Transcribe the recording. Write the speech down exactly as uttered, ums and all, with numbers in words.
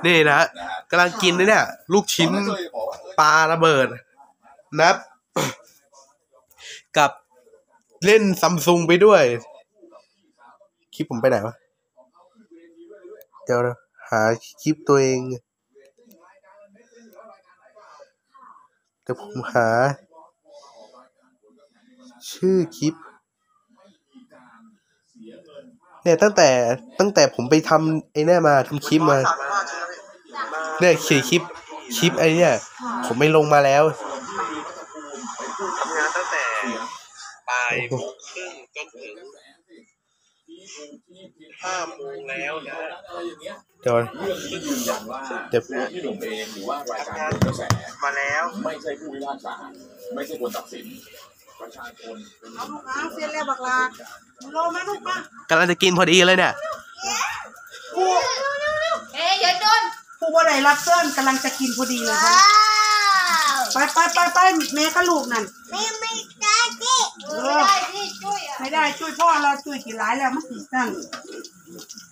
นี่นะกำลังกินเนี่ยลูกชิ้นปลาระเบิดนับกับเล่นซัมซุงไปด้วยคลิปผมไปไหนวะเดี๋ยวหาคลิปตัวเองเดี๋ยวผมหาชื่อคลิปเนี่ยตั้งแต่ตั้งแต่ผมไปทำไอ้นี่มาทำคลิปมาเนี่ยคลิปคลิปไอ้เนี่ยผมไม่ลงมาแล้วตั้งแต่บ่ายโมงครึ่งจนถึงห้าโมงแล้วนะเดี๋ยวเดี๋ยวพี่หนุ่มเองหรือว่ารายการกระแสมาแล้วไม่ใช่ผู้พิพากษาไม่ใช่คนตัดสินประชาชนเอาลูกน้ำเส้นแล้วบักลาโลมาลูกมากำลังจะกินพอดีเลยเนี่ยผู้เอ๊ยอย่าโดนผู้บ่ได้รับเชิญกำลังจะกินพอดีเลยครับไปไปไปไปแม่กับลูกนั่นไม่ไม่ได้ที่ไม่ได้ที่ช่วยไม่ได้ช่วยพ่อเราช่วยกี่หลายแล้วมันติดตั้ง